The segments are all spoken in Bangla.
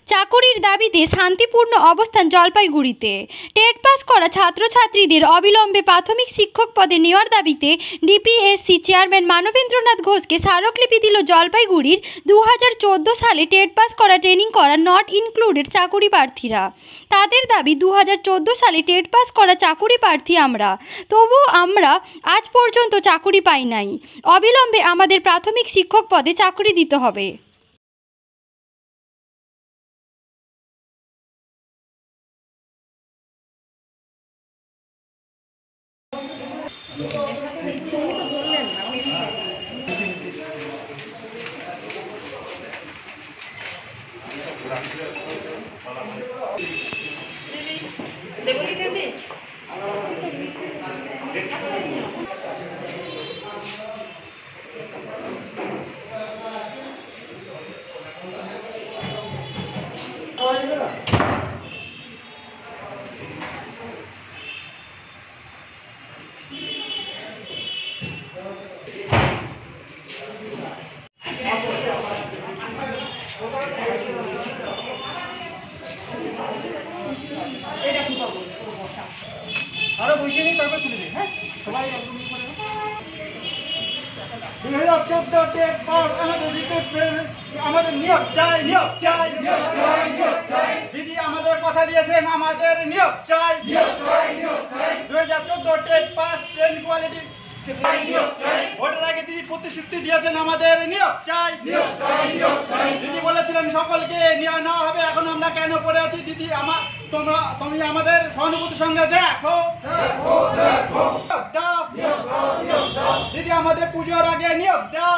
চাকুরির দাবিতে শান্তিপূর্ণ অবস্থান জলপাইগুড়িতে। টেট পাস করা ছাত্রছাত্রীদের অবিলম্বে প্রাথমিক শিক্ষক পদে নেওয়ার দাবিতে ডিপিএসসি চেয়ারম্যান মানবেন্দ্রনাথ ঘোষকে স্মারকলিপি দিল জলপাইগুড়ির 2014 সালে টেট পাস করা ট্রেনিং করা নট ইনক্লুডেড চাকুরি প্রার্থীরা। তাদের দাবি 2014 সালে টেট পাস করা চাকুরি প্রার্থী আমরা, তবুও আমরা আজ পর্যন্ত চাকুরি পাই নাই। অবিলম্বে আমাদের প্রাথমিক শিক্ষক পদে চাকুরি দিতে হবে। আরো বসে নিই, তারপর তুলে দিই। হ্যাঁ, সবাই 2014 টেট পাস আমাদের রিক্রুটমেন্ট, আমাদের নিয়োগ চাই, নিয়োগ চাই, নিয়োগ চাই, নিয়োগ চাই। দিদি আমাদের কথা দিয়েছেন, আমাদের নিয়োগ চাই, নিয়োগ চাই, নিয়োগ চাই। 2014 টেট পাস ট্রেন কোয়ালিটি ভোটের আগে দিদি প্রতিশ্রুতি দিয়েছেন, আমাদের নিয়োগ চাই, নিয়োগ চাই, নিয়োগ চাই। দিদি বলেছিলেন সকলকে নিয়োগ নেওয়া হবে, এখন আমরা কেন পড়ে আছি? দিদি তুমি আমাদের সহানুভূতির সঙ্গে দেখো, দিদি আমাদের পুজোর আগে নিয়োগ দাও।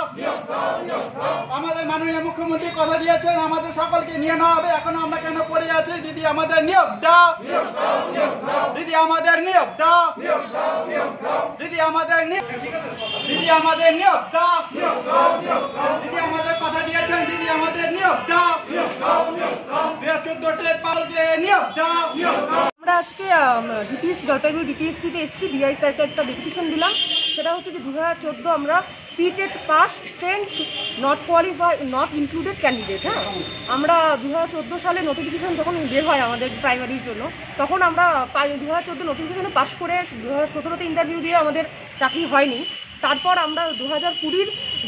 আমাদের মাননীয় মুখ্যমন্ত্রী কথা দিয়েছেন, আমাদের সকলকে নিয়ে নেওয়া হবে, এখন আমরা কেন পড়ে আছি? দিদি আমাদের নিয়োগ দাও, দিদি আমাদের নিয়োগ দাও, দিদি আমাদের দিদি আমাদের নিয়োগ দাও, দিদি আমাদের কথা দিয়েছেন, দিদি আমাদের নিয়োগ দাও। 2014 টেট পাসকে নিয়োগ দাও। আমরা আজকে ডিপিএসসি জলপাইগুড়ি ডিপিএসসিতে এসেছি, ডিআই স্যারকে একটা ডেপুটেশন দিলাম। সেটা হচ্ছে যে 2014 আমরা প্রি-টেট পাস টেন্ট not qualify not included candidate. হ্যাঁ, আমরা 2014 সালে নোটিফিকেশন যখন বের হয় আমাদের প্রাইমারির জন্য, তখন আমরা 2014 নোটিফিকেশনে পাস করে 2017তে ইন্টারভিউ দিয়ে আমাদের চাকরি হয়নি। তারপর আমরা 2020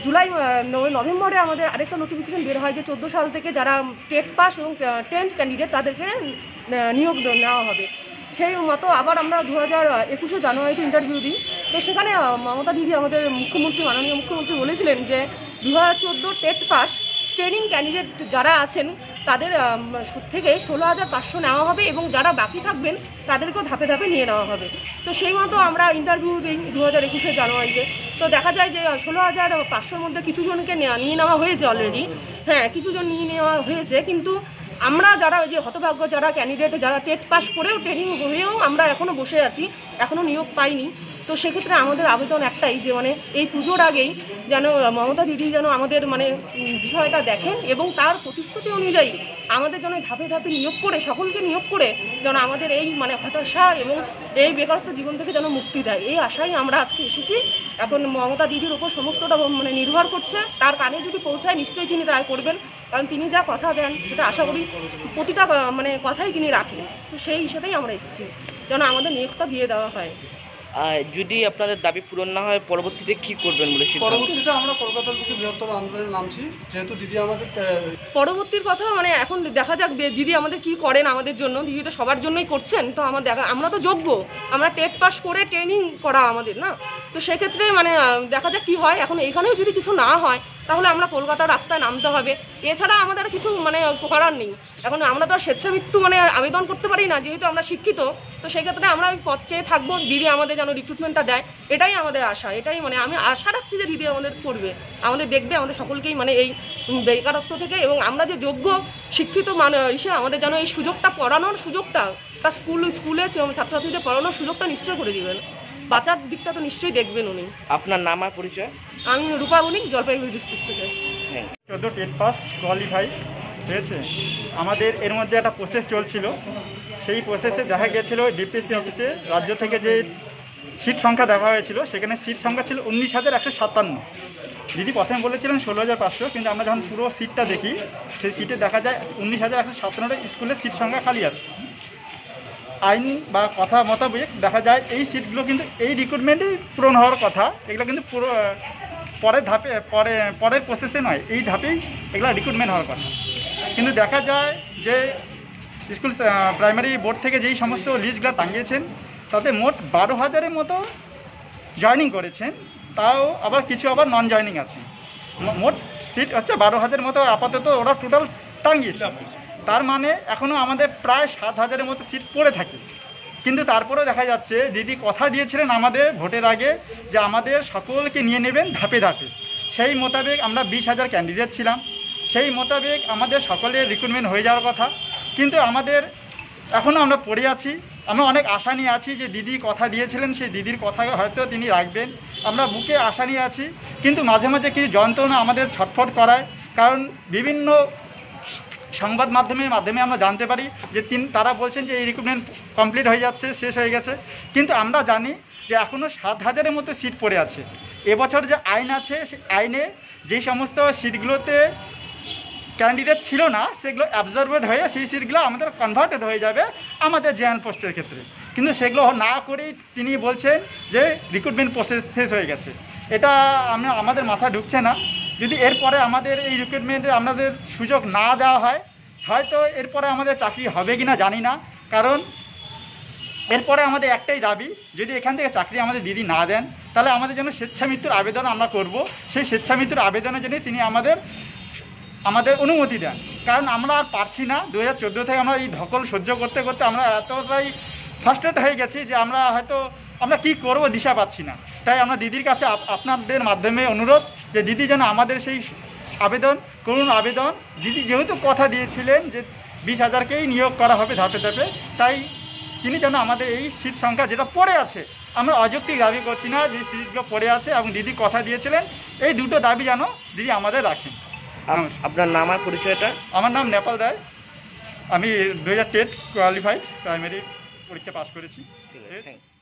নভেম্বরে আমাদের আরেকটা নোটিফিকেশন বের হয় যে 14 সাল থেকে যারা টেট পাস এবং টেন্থ ক্যান্ডিডেট তাদেরকে নিয়োগ নেওয়া হবে। সেই মতো আবার আমরা 2021 জানুয়ারিতে ইন্টারভিউ দিই। তো সেখানে মমতা দিদি আমাদের মাননীয় মুখ্যমন্ত্রী বলেছিলেন যে 2014 টেট পাস ট্রেনিং ক্যান্ডিডেট যারা আছেন তাদের থেকে 16,500 নেওয়া হবে এবং যারা বাকি থাকবেন তাদেরকেও ধাপে ধাপে নিয়ে নেওয়া হবে। তো সেই মতো আমরা ইন্টারভিউ দিই 2021 জানুয়ারিতে। তো দেখা যায় যে 16,500-র মধ্যে কিছু জনকে নিয়ে নেওয়া হয়েছে অলরেডি। হ্যাঁ, কিছু জন নিয়ে নেওয়া হয়েছে, কিন্তু আমরা যারা ওই যে হতভাগ্য যারা ক্যান্ডিডেট, যারা টেট পাস করেও ট্রেনিং হয়েও আমরা এখনও বসে আছি, এখনও নিয়োগ পাইনি। তো সেক্ষেত্রে আমাদের আবেদন একটাই যে এই পুজোর আগেই যেন মমতা দিদি যেন আমাদের বিষয়টা দেখেন এবং তার প্রতিশ্রুতি অনুযায়ী আমাদের যেন ধাপে ধাপে নিয়োগ করে, সকলকে নিয়োগ করে যেন আমাদের এই হতাশা এবং এই বেকারত্ব জীবন থেকে যেন মুক্তি দেয়, এই আশাই আমরা আজকে এসেছি। এখন মমতা দিদির ওপর সমস্তটা নির্ভর করছে, তার কানে যদি পৌঁছায় নিশ্চয়ই তিনি তাই করবেন, কারণ তিনি যা কথা দেন সেটা আশা করি প্রতিটা কথাই তিনি রাখেন। তো সেই হিসেবেই আমরা এসেছি যেন আমাদের নিয়োগটা দিয়ে দেওয়া হয়। যদি আপনাদের দাবি পূরণ না হয় পরবর্তীতে কি করবেন বলে? পরবর্তীতে আমরা কলকাতার বুকে বৃহত্তর আন্দোলনে নামছি, যেহেতু দিদি আমাদের পরবর্তীর কথা এখন দেখা যাক দিদি আমাদের কি করেন আমাদের জন্য। দিদি তো সবার জন্যই করছেন, তো আমরা তো যোগ্য, আমরা টেট পাস করে ট্রেনিং করা আমাদের না। তো সেক্ষেত্রে দেখা যাক কি হয়। এখন এখানেও যদি কিছু না হয় তাহলে আমরা কলকাতার রাস্তায় নামতে হবে, এছাড়া আমাদের কিছু করার নেই। এখন আমরা তো আর স্বেচ্ছামৃত্যু আবেদন করতে পারি না, যেহেতু আমরা শিক্ষিত। তো সেক্ষেত্রে আমরা ওই পথ চেয়ে থাকবো, দিদি আমাদের যেন রিক্রুটমেন্টটা দেয়, এটাই আমাদের আশা। এটাই আমি আশা রাখছি যে দিদি আমাদের করবে, আমাদের দেখবে, আমাদের সকলকেই এই বেকারত্ব থেকে এবং আমরা যে যোগ্য শিক্ষিত হিসেবে আমাদের যেন এই সুযোগটা, পড়ানোর সুযোগটা, তার স্কুলে ছাত্রছাত্রীদের পড়ানোর সুযোগটা নিশ্চয় করে দিবেন। বাঁচার দিকটা তো নিশ্চয়ই দেখবেন উনি। আপনার নাম আর পরিচয়? আমি রূপা বণিক, জলপাইগুড়ি ডিস্ট্রিক্ট থেকে। 14 টেট পাস কোয়ালিফাই হয়েছে। আমাদের এর মধ্যে একটা প্রসেস চলছিল, সেই প্রসেসে দেখা গিয়েছিল ডিপিএসসি অফিসে রাজ্য থেকে যে সিট সংখ্যা দেখা হয়েছিল, সেখানে সিট সংখ্যা ছিল 19,157। দিদি প্রথমে বলেছিলেন 16,500, কিন্তু আমরা যখন পুরো সিটটা দেখি সেই সিটে দেখা যায় 19,157টা স্কুলের সিট সংখ্যা খালি আছে। আইন বা কথা মোতাবেক দেখা যায় এই সিটগুলো কিন্তু এই রিক্রুটমেন্টেই পূরণ হওয়ার কথা, এগুলো কিন্তু পুরো পরের ধাপে পরের প্রসেসে নয়, এই ধাপেই এগুলো রিক্রুটমেন্ট হওয়ার কথা। কিন্তু দেখা যায় যে স্কুল প্রাইমারি বোর্ড থেকে যেই সমস্ত লিস্টগুলো টাঙিয়েছেন তাতে মোট 12,000-এর মতো জয়েনিং করেছেন, তাও আবার কিছু আবার নন জয়েনিং আছে। মোট সিট হচ্ছে 12,000 মতো আপাতত ওরা টোটাল টাঙিয়েছে। তার মানে এখনও আমাদের প্রায় 7,000-এর মতো সিট পড়ে থাকে। কিন্তু তারপরেও দেখা যাচ্ছে দিদি কথা দিয়েছিলেন আমাদের ভোটের আগে যে আমাদের সকলকে নিয়ে নেবেন ধাপে ধাপে। সেই মোতাবেক আমরা 20,000 ক্যান্ডিডেট ছিলাম, সেই মোতাবেক আমাদের সকলের রিক্রুটমেন্ট হয়ে যাওয়ার কথা। কিন্তু আমাদের এখনও আমরা পড়ে আছি। আমরা অনেক আশা নিয়ে আছি যে দিদি কথা দিয়েছিলেন, সেই দিদির কথা হয়তো তিনি রাখবেন। আমরা বুকে আশা নিয়ে আছি, কিন্তু মাঝে মাঝে কিছু যন্ত্রণা আমাদের ছটফট করায়। কারণ বিভিন্ন সংবাদ মাধ্যমে আমরা জানতে পারি যে তারা বলছেন যে এই রিক্রুটমেন্ট কমপ্লিট হয়ে যাচ্ছে, শেষ হয়ে গেছে। কিন্তু আমরা জানি যে এখনও 7,000-এর মতো সিট পড়ে আছে। এবছর যে আইন আছে সেই আইনে যেই সমস্ত সিটগুলোতে ক্যান্ডিডেট ছিল না সেগুলো অ্যাবজর্বেড হয়ে সেই সিটগুলো আমাদের কনভার্টেড হয়ে যাবে আমাদের জেনারেল পোস্টের ক্ষেত্রে। কিন্তু সেগুলো না করেই তিনি বলছেন যে রিক্রুটমেন্ট প্রসেস শেষ হয়ে গেছে। এটা আমাদের মাথা ঢুকছে না। যদি এরপরে আমাদের এই রিক্রুটমেন্টে আমাদের সুযোগ না দেওয়া হয়, হয়তো এরপরে আমাদের চাকরি হবে কি না জানি না। কারণ এরপরে আমাদের একটাই দাবি, যদি এখান থেকে চাকরি আমাদের দিদি না দেন তাহলে আমাদের জন্য স্বেচ্ছামৃত্যুর আবেদন আমরা করব। সেই স্বেচ্ছামৃত্যুর আবেদনের জন্য তিনি আমাদের অনুমতি দেন। কারণ আমরা আর পারছি না। 2014 থেকে আমরা এই ধকল সহ্য করতে করতে আমরা এতটাই ফার্স্ট্রেট হয়ে গেছি যে আমরা কি করব দিশা পাচ্ছি না। তাই আমরা দিদির কাছে আপনাদের মাধ্যমে অনুরোধ যে দিদি যেন আমাদের সেই করুন আবেদন। দিদি যেহেতু কথা দিয়েছিলেন যে 20,000-কেই নিয়োগ করা হবে ধাপে ধাপে, তাই তিনি যেন আমাদের এই সিট সংখ্যা যেটা পড়ে আছে, আমরা অযৌক্তিক দাবি করছি না, যে সিটগুলো পড়ে আছে এবং দিদি কথা দিয়েছিলেন, এই দুটো দাবি যেন দিদি আমাদের রাখেন। আপনার নাম আর পরিচয়টা? আমার নাম নেপাল রায়। আমি 2010 কোয়ালিফাইড প্রাইমারি পরীক্ষা পাস করেছি। ঠিক আছে, থ্যাংক ইউ।